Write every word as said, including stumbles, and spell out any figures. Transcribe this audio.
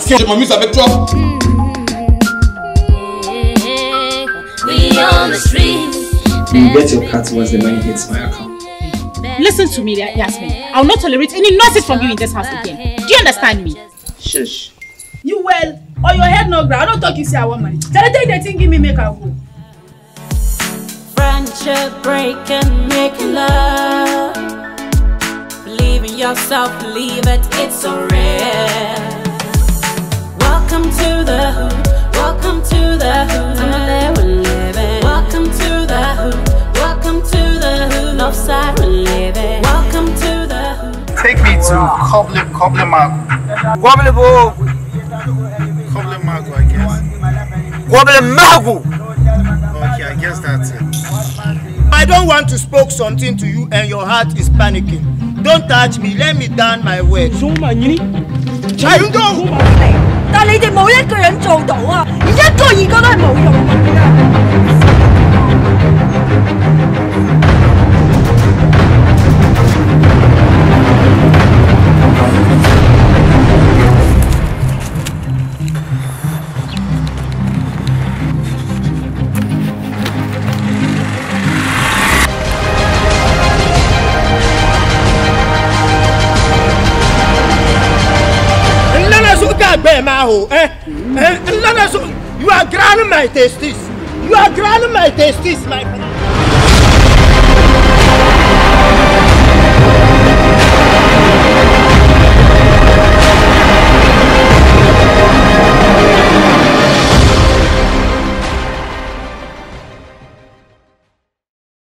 Je m'amuse avec toi. We on the street. You bet your cat was the money hits my account. Listen to me, Yasmin. I will not tolerate any nonsense from you in this house again. Do you understand me? Shush. You well, or your head no ground. I don't talk you say I want money. Tell take the thing, give me make a go. Friendship breaking, making love. Believe in yourself, believe it, it's so rare. Welcome to the hood, welcome to the hood. I'm there, we're living. Welcome to the hood, welcome to the hood. Northside, we're living. Welcome to the hood. Take me to Cobbler, Cobbler Mark. Cobbler Bo. Cobbler Mark, I guess. Cobbler Magu. Okay, I guess that's it. I don't want to spoke something to you and your heart is panicking. Don't touch me, let me down my way. I don't know. 但你哋冇一個人做到啊，而一個二個都係冇用嘅。 Eh? Eh? You are grinding my testes. You are grinding my testes, my friend.